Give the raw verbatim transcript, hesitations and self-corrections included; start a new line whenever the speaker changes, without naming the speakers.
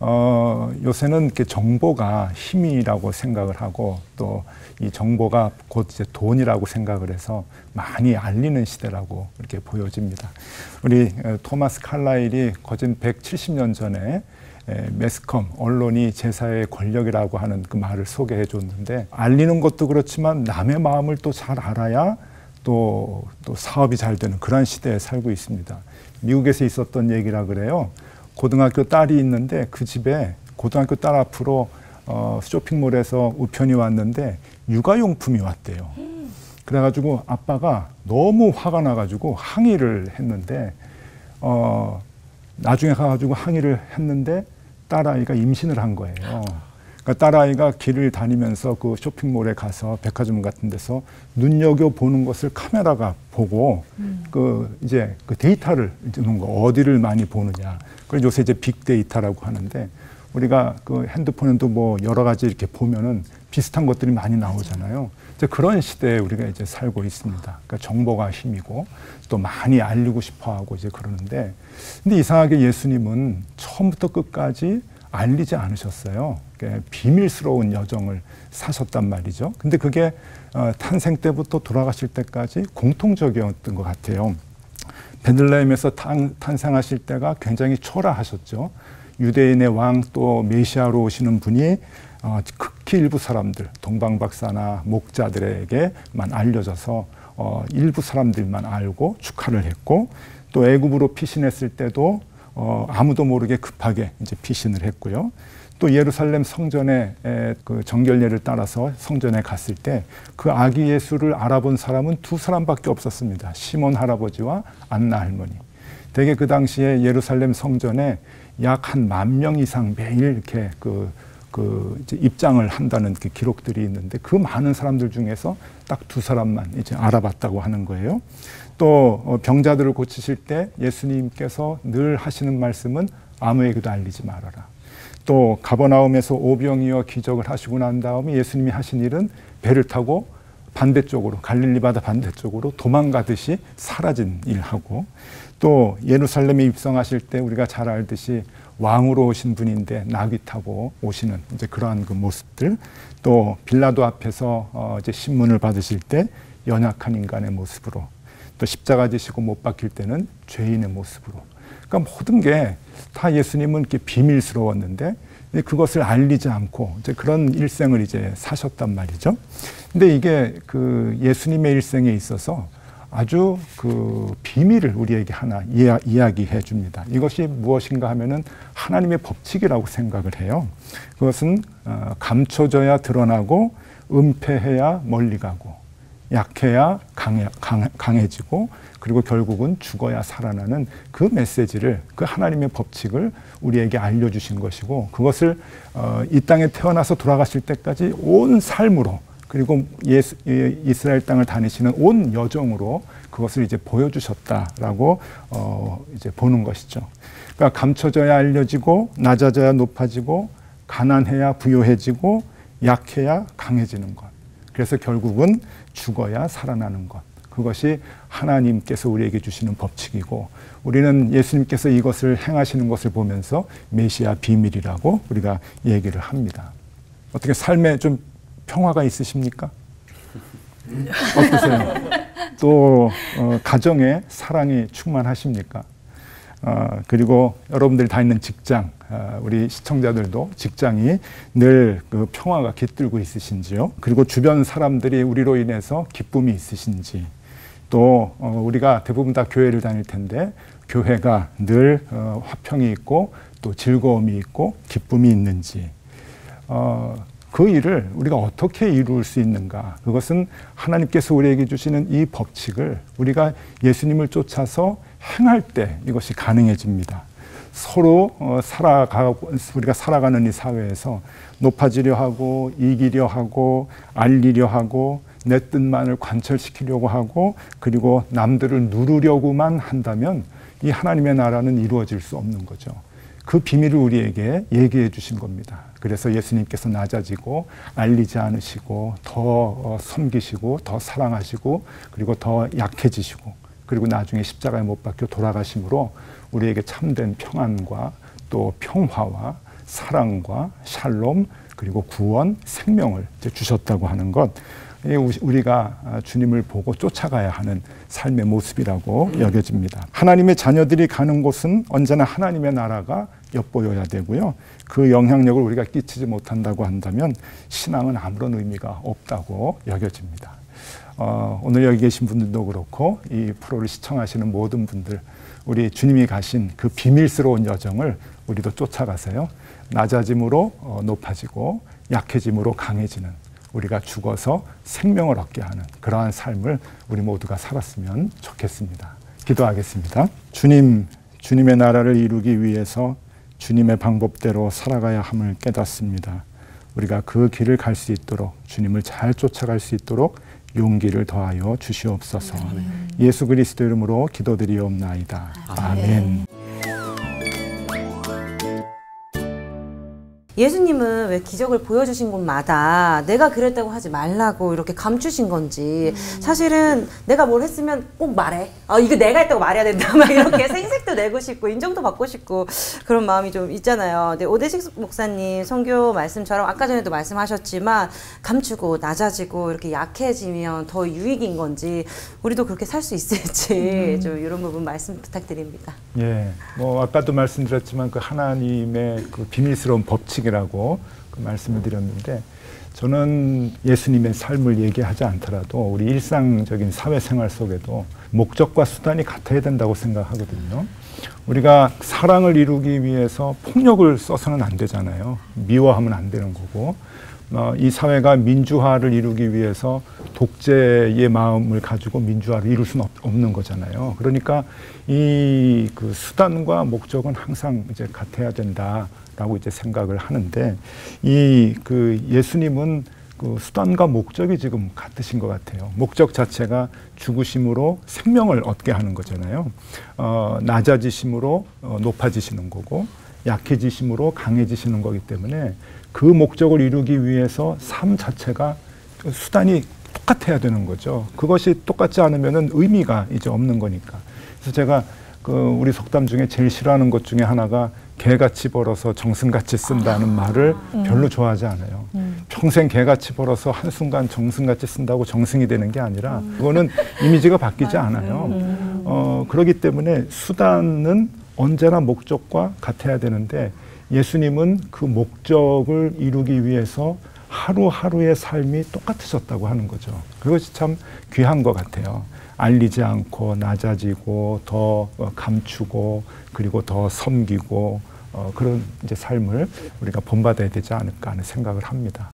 어, 요새는 이렇게 정보가 힘이라고 생각을 하고 또 이 정보가 곧 이제 돈이라고 생각을 해서 많이 알리는 시대라고 이렇게 보여집니다. 우리 토마스 칼라일이 거진 백칠십 년 전에 매스컴, 언론이 제사의 권력이라고 하는 그 말을 소개해 줬는데, 알리는 것도 그렇지만 남의 마음을 또 잘 알아야 또, 또 사업이 잘 되는 그런 시대에 살고 있습니다. 미국에서 있었던 얘기라 그래요. 고등학교 딸이 있는데 그 집에 고등학교 딸 앞으로 어, 쇼핑몰에서 우편이 왔는데 육아용품이 왔대요. 그래가지고 아빠가 너무 화가 나가지고 항의를 했는데 어, 나중에 가가지고 항의를 했는데 딸아이가 임신을 한 거예요. 그러니까 딸아이가 길을 다니면서 그 쇼핑몰에 가서 백화점 같은 데서 눈여겨보는 것을 카메라가 보고 음. 그 이제 그 데이터를 주는 거, 어디를 많이 보느냐. 그걸 요새 이제 빅데이터라고 하는데, 우리가 그 핸드폰에도 뭐 여러 가지 이렇게 보면은 비슷한 것들이 많이 나오잖아요. 이제 그런 시대에 우리가 이제 살고 있습니다. 그러니까 정보가 힘이고 또 많이 알리고 싶어 하고 이제 그러는데, 근데 이상하게 예수님은 처음부터 끝까지 알리지 않으셨어요. 비밀스러운 여정을 사셨단 말이죠. 근데 그게 어, 탄생 때부터 돌아가실 때까지 공통적이었던 것 같아요. 베들레헴에서 탄, 탄생하실 때가 굉장히 초라하셨죠. 유대인의 왕 또 메시아로 오시는 분이 어, 극히 일부 사람들, 동방박사나 목자들에게만 알려져서 어, 일부 사람들만 알고 축하를 했고, 또 애굽으로 피신했을 때도 어, 아무도 모르게 급하게 이제 피신을 했고요. 또 예루살렘 성전에 그 정결례를 따라서 성전에 갔을 때 그 아기 예수를 알아본 사람은 두 사람밖에 없었습니다. 시몬 할아버지와 안나 할머니. 대개 그 당시에 예루살렘 성전에 약 한 만 명 이상 매일 이렇게 그, 그 이제 입장을 한다는 그 기록들이 있는데, 그 많은 사람들 중에서 딱 두 사람만 이제 알아봤다고 하는 거예요. 또 병자들을 고치실 때 예수님께서 늘 하시는 말씀은 아무에게도 알리지 말아라. 또 가버나움에서 오병이어 기적을 하시고 난 다음에 예수님이 하신 일은 배를 타고 반대쪽으로, 갈릴리 바다 반대쪽으로 도망가듯이 사라진 일하고, 또 예루살렘에 입성하실 때 우리가 잘 알듯이 왕으로 오신 분인데 나귀 타고 오시는 이제 그러한 그 모습들, 또 빌라도 앞에서 어 이제 신문을 받으실 때 연약한 인간의 모습으로, 또 십자가 지시고 못 박힐 때는 죄인의 모습으로. 그러니까 모든 게 다 예수님은 이렇게 비밀스러웠는데 그것을 알리지 않고 이제 그런 일생을 이제 사셨단 말이죠. 근데 이게 그 예수님의 일생에 있어서 아주 그 비밀을 우리에게 하나 이야, 이야기해 줍니다. 이것이 무엇인가 하면은 하나님의 법칙이라고 생각을 해요. 그것은 어, 감춰져야 드러나고, 은폐해야 멀리 가고, 약해야 강해, 강, 강해지고, 그리고 결국은 죽어야 살아나는 그 메시지를, 그 하나님의 법칙을 우리에게 알려주신 것이고, 그것을 어, 이 땅에 태어나서 돌아가실 때까지 온 삶으로, 그리고 예수, 이스라엘 땅을 다니시는 온 여정으로 그것을 이제 보여주셨다라고 어, 이제 보는 것이죠. 그러니까 감춰져야 알려지고, 낮아져야 높아지고, 가난해야 부유해지고, 약해야 강해지는 것. 그래서 결국은 죽어야 살아나는 것. 그것이 하나님께서 우리에게 주시는 법칙이고, 우리는 예수님께서 이것을 행하시는 것을 보면서 메시아 비밀이라고 우리가 얘기를 합니다. 어떻게 삶에 좀 평화가 있으십니까? 어떠세요? 또 어, 가정에 사랑이 충만하십니까? 어, 그리고 여러분들이 다니는 직장, 어, 우리 시청자들도 직장이 늘 그 평화가 깃들고 있으신지요? 그리고 주변 사람들이 우리로 인해서 기쁨이 있으신지, 또 어, 우리가 대부분 다 교회를 다닐 텐데 교회가 늘 어, 화평이 있고 또 즐거움이 있고 기쁨이 있는지, 어, 그 일을 우리가 어떻게 이룰 수 있는가? 그것은 하나님께서 우리에게 주시는 이 법칙을 우리가 예수님을 쫓아서 행할 때 이것이 가능해집니다. 서로 어, 살아가고, 우리가 살아가는 이 사회에서 높아지려 하고, 이기려 하고, 알리려 하고, 내 뜻만을 관철시키려고 하고, 그리고 남들을 누르려고만 한다면 이 하나님의 나라는 이루어질 수 없는 거죠. 그 비밀을 우리에게 얘기해 주신 겁니다. 그래서 예수님께서 낮아지고 알리지 않으시고 더 섬기시고 더 사랑하시고 그리고 더 약해지시고 그리고 나중에 십자가에 못 박혀 돌아가심으로 우리에게 참된 평안과 또 평화와 사랑과 샬롬 그리고 구원, 생명을 이제 주셨다고 하는 것, 우리가 주님을 보고 쫓아가야 하는 삶의 모습이라고 여겨집니다. 하나님의 자녀들이 가는 곳은 언제나 하나님의 나라가 엿보여야 되고요. 그 영향력을 우리가 끼치지 못한다고 한다면 신앙은 아무런 의미가 없다고 여겨집니다. 어, 오늘 여기 계신 분들도 그렇고 이 프로를 시청하시는 모든 분들, 우리 주님이 가신 그 비밀스러운 여정을 우리도 쫓아가서요. 낮아짐으로 어, 높아지고 약해짐으로 강해지는, 우리가 죽어서 생명을 얻게 하는 그러한 삶을 우리 모두가 살았으면 좋겠습니다. 기도하겠습니다. 주님, 주님의 나라를 이루기 위해서 주님의 방법대로 살아가야 함을 깨닫습니다. 우리가 그 길을 갈 수 있도록, 주님을 잘 쫓아갈 수 있도록 용기를 더하여 주시옵소서. 아멘. 예수 그리스도 이름으로 기도드리옵나이다. 아멘. 아멘.
예수님은 왜 기적을 보여주신 곳마다 내가 그랬다고 하지 말라고 이렇게 감추신 건지, 음. 사실은 내가 뭘 했으면 꼭 말해. 아, 이거 내가 했다고 말해야 된다. 막 이렇게 생색도 내고 싶고 인정도 받고 싶고 그런 마음이 좀 있잖아요. 근데 오대식 목사님 선교 말씀처럼 아까 전에도 말씀하셨지만 감추고 낮아지고 이렇게 약해지면 더 유익인 건지, 우리도 그렇게 살 수 있을지 음. 좀 이런 부분 말씀 부탁드립니다.
예, 뭐 아까도 말씀드렸지만 그 하나님의 그 비밀스러운 법칙 이라고 그 말씀을 드렸는데, 저는 예수님의 삶을 얘기하지 않더라도 우리 일상적인 사회생활 속에도 목적과 수단이 같아야 된다고 생각하거든요. 우리가 사랑을 이루기 위해서 폭력을 써서는 안 되잖아요. 미워하면 안 되는 거고, 어, 이 사회가 민주화를 이루기 위해서 독재의 마음을 가지고 민주화를 이룰 수는 없, 없는 거잖아요. 그러니까 이 그 수단과 목적은 항상 이제 같아야 된다. 라고 이제 생각을 하는데, 이 그 예수님은 그 수단과 목적이 지금 같으신 것 같아요. 목적 자체가 죽으심으로 생명을 얻게 하는 거잖아요. 어, 낮아지심으로 어, 높아지시는 거고, 약해지심으로 강해지시는 거기 때문에 그 목적을 이루기 위해서 삶 자체가 수단이 똑같아야 되는 거죠. 그것이 똑같지 않으면은 의미가 이제 없는 거니까. 그래서 제가 그 우리 속담 중에 제일 싫어하는 것 중에 하나가 개같이 벌어서 정승같이 쓴다는 아, 말을 음. 별로 좋아하지 않아요. 음. 평생 개같이 벌어서 한순간 정승같이 쓴다고 정승이 되는 게 아니라 음. 그거는 이미지가 바뀌지 않아요. 음. 어, 그렇기 때문에 수단은 언제나 목적과 같아야 되는데, 예수님은 그 목적을 이루기 위해서 하루하루의 삶이 똑같으셨다고 하는 거죠. 그것이 참 귀한 것 같아요. 알리지 않고 낮아지고 더 감추고 그리고 더 섬기고 어, 그런 이제 삶을 우리가 본받아야 되지 않을까 하는 생각을 합니다.